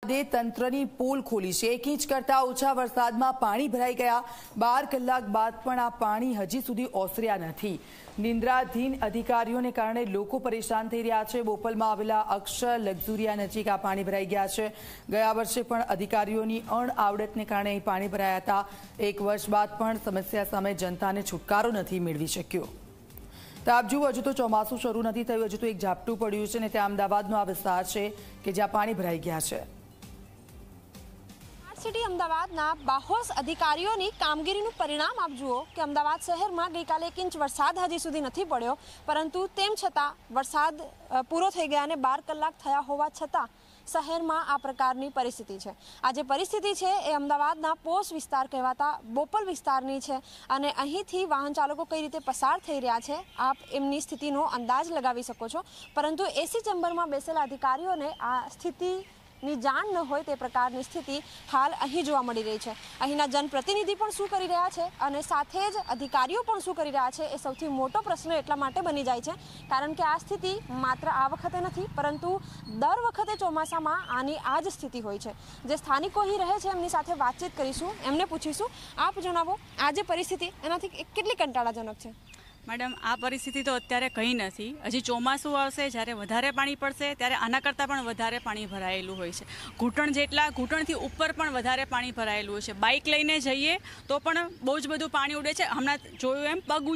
તંત્રની પોલ ખોલી છે। 1 ઇંચ કરતા ઓછા વરસાદમાં પાણી ભરાઈ ગયા। 12 કલાક બાદ પણ આ પાણી હજી સુધી ઓસર્યા નથી। નિંદ્રાધીન અધિકારીઓને કારણે લોકો પરેશાન થઈ રહ્યા છે। બોપલમાં આવેલા અક્ષર લક્ઝુરિયા નજીક આ પાણી ભરાઈ ગયા છે। ગયા વર્ષે પણ અધિકારીઓની અણઆવડતને કારણે અહીં પાણી ભરાયા હતા। 1 વર્ષ બાદ પણ સમસ્યા સામે જનતાને છુટકારો નથી મેળવી શક્યો। તો આપ જુઓ, હજુ તો ચોમાસું શરૂ નથી થયું, હજુ તો એક ઝાપટું પડ્યું છે ને ત્યાં અમદાવાદનો આ વિસ્તાર છે કે જ્યાં પાણી ભરાઈ ગયા છે। સિટી અમદાવાદના બાહોશ અધિકારીઓની કામગીરીનું પરિણામ આપ જુઓ કે અમદાવાદ શહેરમાં ગઈકાલે 1 ઇંચ વરસાદ હજી સુધી નથી પડ્યો, પરંતુ તેમ છતાં વરસાદ પૂરો થઈ ગયા અને 12 કલાક થયા હોવા છતાં શહેરમાં આ પ્રકારની પરિસ્થિતિ છે। આ જે પરિસ્થિતિ છે એ અમદાવાદના પોશ વિસ્તાર કહેવાતા બોપલ વિસ્તારની છે અને અહીંથી વાહન ચાલકો કઈ રીતે પસાર થઈ રહ્યા છે આપ એમની સ્થિતિનો અંદાજ લગાવી શકો છો। પરંતુ એસી ચેમ્બરમાં બેસેલા અધિકારીઓને આ સ્થિતિની જાણ ન હોય તે પ્રકારની સ્થિતિ હાલ અહીં જોવા મળી રહી છે। અહીંના જનપ્રતિનિધિ પણ શું કરી રહ્યા છે અને સાથે જ અધિકારીઓ પણ શું કરી રહ્યા છે એ સૌથી મોટો પ્રશ્ન એટલા માટે બની જાય છે કારણ કે આ સ્થિતિ માત્ર આ વખતે નથી, પરંતુ દર વખતે ચોમાસામાં આની આ જ સ્થિતિ હોય છે। જે સ્થાનિકો અહીં રહે છે એમની સાથે વાતચીત કરીશું, એમને પૂછીશું, આપ જણાવો આ જે પરિસ્થિતિ એનાથી કેટલી કંટાળાજનક છે? મેડમ, આ પરિસ્થિતિ તો અત્યારે કંઈ નથી। હજી ચોમાસું આવશે, જ્યારે વધારે પાણી પડશે ત્યારે આના કરતાં પણ વધારે પાણી ભરાયેલું હોય છે। ઘૂંટણથી ઉપર પણ વધારે પાણી ભરાયેલું હોય છે। બાઇક લઈને જઈએ તો પણ બહુ જ બધું પાણી ઉડે છે। હમણાં જોયું એમ બાઇકમાં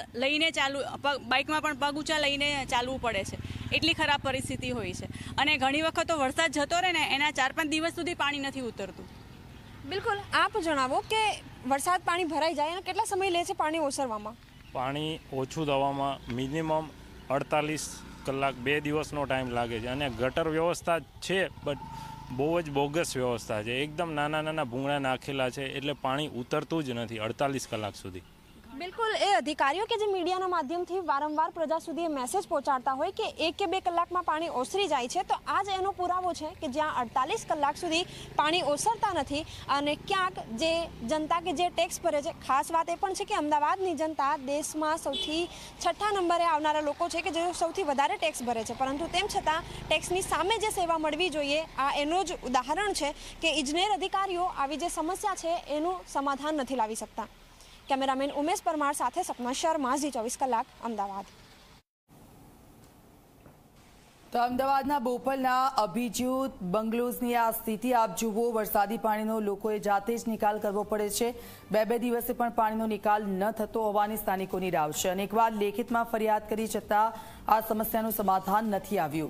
પણ પગ ઊંચા લઈને ચાલવું પડે છે, એટલી ખરાબ પરિસ્થિતિ હોય છે। અને ઘણી વખત તો વરસાદ જતો રહે ને એના 4-5 દિવસ સુધી પાણી નથી ઉતરતું। બિલકુલ, આપ જણાવો કે વરસાદ પાણી ભરાઈ જાય અને કેટલા સમય લે છે પાણી ઓસરવામાં? પાણી ઓછું થવામાં મિનિમમ 48 કલાક 2 દિવસનો ટાઈમ લાગે છે અને ગટર વ્યવસ્થા છે બટ બહુ જ બોગસ વ્યવસ્થા છે। એકદમ નાના ભૂંગળા નાખેલા છે એટલે પાણી ઉતરતું જ નથી 48 કલાક સુધી। બિલકુલ, એ અધિકારીઓ કે જે મીડિયાના માધ્યમથી વારંવાર પ્રજા સુધી મેસેજ પહોંચાડતા હોય કે 1 કે 2 કલાકમાં પાણી ઓસરી જાય છે, તો આ જ એનો પુરાવો છે કે જ્યાં 48 કલાક સુધી પાણી ઓસરતા નથી અને ક્યાંક જે જનતા કે જે ટેક્સ ભરે છે, ખાસ વાત એ પણ છે કે અમદાવાદની જનતા દેશમાં સૌથી 6થા નંબરે આવનારા લોકો છે કે જેઓ સૌથી વધારે ટેક્સ ભરે છે, પરંતુ તેમ છતાં ટેક્સની સામે જે સેવા મળવી જોઈએ આ એનો જ ઉદાહરણ છે કે ઇજનેર અધિકારીઓ આવી જે સમસ્યા છે એનું સમાધાન નથી લાવી શકતા। કેમેરામેન ઉમેશ પરમાર સાથે સપના શર્મા, ઝી 24 કલાક, અમદાવાદ। તો અમદાવાદના બોપલના અભિજ્યોત બંગલોઝની આ સ્થિતિ આપ જુઓ। વરસાદી પાણીનો લોકોએ જાતે જ નિકાલ કરવો પડે છે। 2 દિવસે પણ પાણીનો નિકાલ ન થતો હોવાની સ્થાનિકોની રાવ છે। અનેકવાર લેખિતમાં ફરિયાદ કરી છતાં આ સમસ્યાનું સમાધાન નથી આવ્યું।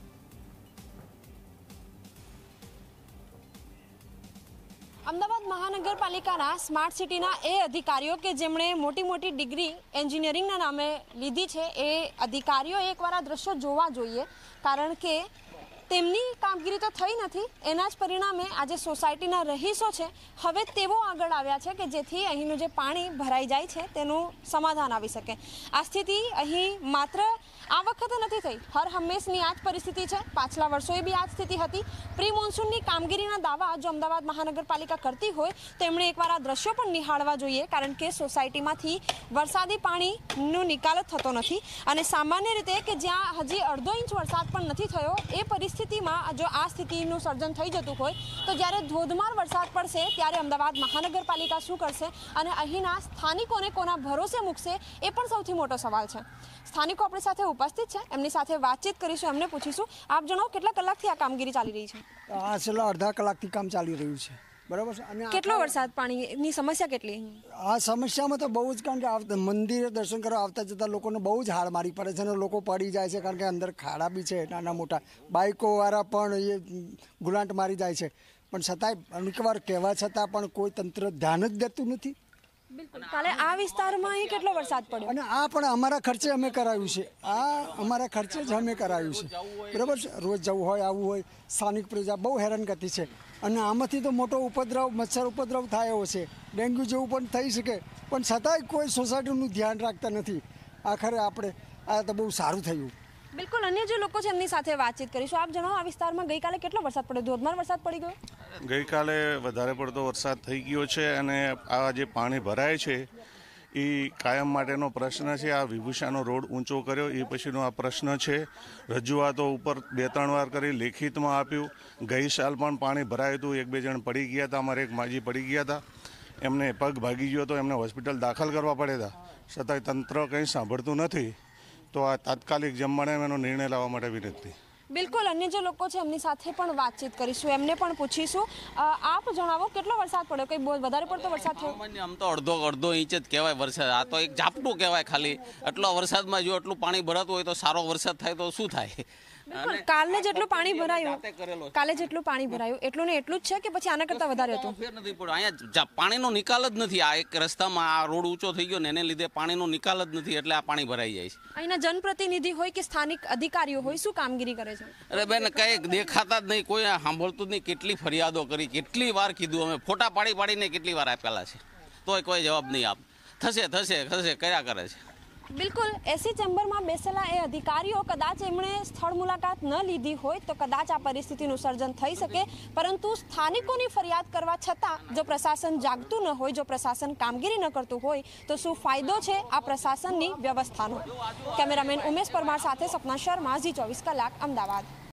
અમદાવાદ મહાનગરપાલિકાના સ્માર્ટ સિટીના એ અધિકારીઓ કે જેમણે મોટી ડિગ્રી એન્જિનિયરિંગના નામે લીધી છે એ અધિકારીઓ એકવાર આ દ્રશ્ય જોવા જોઈએ, કારણ કે તેમની કામગીરી તો થઈ નથી, એના જ પરિણામે આજે સોસાયટીના રહીશો છે હવે તેઓ આગળ આવ્યા છે કે જેથી અહીંનું જે પાણી ભરાઈ જાય છે તેનું સમાધાન આવી શકે। આ સ્થિતિ અહીં માત્ર આ વખતે નથી થઈ, હર હંમેશની આ જ પરિસ્થિતિ છે। પાછલા વર્ષોએ બી આ જ સ્થિતિ હતી। પ્રી મોન્સૂનની કામગીરીના દાવા જો અમદાવાદ મહાનગરપાલિકા કરતી હોય તો એમણે એકવાર આ દ્રશ્યો પણ નિહાળવા જોઈએ, કારણ કે સોસાયટીમાંથી વરસાદી પાણીનો નિકાલ જ થતો નથી અને સામાન્ય રીતે કે જ્યાં હજી 1/2 ઇંચ વરસાદ પણ નથી થયો એ પરિસ્થિતિમાં જો આ સ્થિતિનું સર્જન થઈ જતું હોય તો જ્યારે ધોધમાર વરસાદ પડશે ત્યારે અમદાવાદ મહાનગરપાલિકા શું કરશે અને અહીંના સ્થાનિકોને કોના ભરોસે મૂકશે એ પણ સૌથી મોટો સવાલ છે। સ્થાનિકો આપણી સાથે ઉપસ્થિત છે, એમની સાથે વાતચીત કરીશું, એમને પૂછીશું, આપ જણાવો કેટલા કલાકથી આ કામગીરી ચાલી રહી છે? આ છેલ્લા અડધા કલાકથી કામ ચાલી રહ્યું છે, બરાબર છે। અને કેટલો વરસાદ, પાણીની સમસ્યા કેટલી? આ સમસ્યામાં તો બહુ જ, કારણ કે મંદિરે દર્શન કરવા આવતા જતા લોકોને બહુ જ હાડ મારી પડે છે અને લોકો પડી જાય છે, કારણ કે અંદર ખાડા બી છે નાના મોટા, બાઇકોવાળા પણ એ ગુલાંટ મારી જાય છે, પણ છતાંય અનેકવાર કહેવા છતાં પણ કોઈ તંત્ર ધ્યાન જ દેતું નથી। બિલકુલ, કાલે આ વિસ્તારમાં અહીં કેટલો વરસાદ પડ્યો? અને આ પણ અમારા ખર્ચે અમે કરાવ્યું છે, આ અમારા ખર્ચે જ અમે કરાવ્યું છે, બરાબર છે। રોજ જવું હોય આવવું હોય, સ્થાનિક પ્રજા બહુ હેરાનગતિ છે અને આમાંથી તો મોટો ઉપદ્રવ, મચ્છર ઉપદ્રવ થાય એવો છે, ડેન્ગ્યુ જેવું પણ થઈ શકે, પણ છતાંય કોઈ સોસાયટીનું ધ્યાન રાખતા નથી। આખરે આપણે આ તો બહુ સારું થયું। બિલકુલ, અન્ય જે લોકો છે એમની સાથે વાતચીત કરીશું। આપ જણાવો આ વિસ્તારમાં ગઈકાલે કેટલો વરસાદ પડ્યો? ધોધમાર વરસાદ પડી ગયો? ગઈકાલે વધારે પડતો વરસાદ થઈ ગયો છે અને આ જે પાણી ભરાય છે એ કાયમ માટેનો પ્રશ્ન છે। આ વિભૂષાનો રોડ ઊંચો કર્યો એ પછીનો આ પ્રશ્ન છે। રજૂઆતો ઉપર 2-3 વાર કરી, લેખિતમાં આપ્યું। ગઈ સાલ પણ પાણી ભરાયું હતું, 1-2 જણ પડી ગયા હતા, અમારે એક માજી પડી ગયા હતા, એમને પગ ભાગી ગયો તો એમને હોસ્પિટલ દાખલ કરવા પડ્યા હતા, છતાંય તંત્ર કંઈ સાંભળતું નથી। તો આ તાત્કાલિક જમવાને એનો નિર્ણય લાવવા માટે વિનંતી। બિલકુલ, અન્ય જે લોકો છે એમની સાથે પણ વાતચીત કરીશું, એમને પણ પૂછીશું। આપ જણાવો, કેટલો વરસાદ પડ્યો? કઈ બહુ વધારે પડતો વરસાદ થયો? આમ તો અડધો ઇંચ જ કહેવાય વરસાદ, આ તો એક ઝાપટું કહેવાય ખાલી। એટલો વરસાદમાં જો એટલું પાણી ભરાતું હોય તો સારો વરસાદ થાય તો શું થાય? બિલકુલ, કાલે જેટલું પાણી ભરાયું એટલું ને એટલું જ છે કે પછી આના કરતા વધારે હતું? ફેર નથી પડ્યો, અહીંયા પાણીનો નિકાલ જ નથી। આ એક રસ્તામાં આ રોડ ઊંચો થઈ ગયો ને એને લીધે પાણીનો નિકાલ જ નથી, એટલે આ પાણી ભરાઈ જાય છે। અહીંના જનપ્રતિનિધિ હોય કે સ્થાનિક અધિકારીઓ હોય, શું કામગીરી કરે છે? અરે બેન, કઈ દેખાતા જ નહીં, કોઈ સાંભળતું જ નહીં। કેટલી ફરિયાદો કરી, કેટલી વાર કીધું, અમે ફોટા પાડીને કેટલી વાર આપેલા છે, તોય કોઈ જવાબ નહીં આપ। થશે કર્યા કરે છે। બિલકુલ, એસી ચેમ્બરમાં બેસેલા એ અધિકારીઓ કદાચ એમણે સ્થળ મુલાકાત ન લીધી હોય તો કદાચ આ પરિસ્થિતિનું સર્જન થઈ શકે, પરંતુ સ્થાનિકોની ફરિયાદ કરવા છતાં જો પ્રશાસન જાગતું ન હોય, જો પ્રશાસન કામગીરી ન કરતું હોય તો શું ફાયદો છે આ પ્રશાસનની વ્યવસ્થાનો? કેમેરામેન ઉમેશ પરમાર સાથે સપના શર્મા, ઝી 24 કલાક, અમદાવાદ।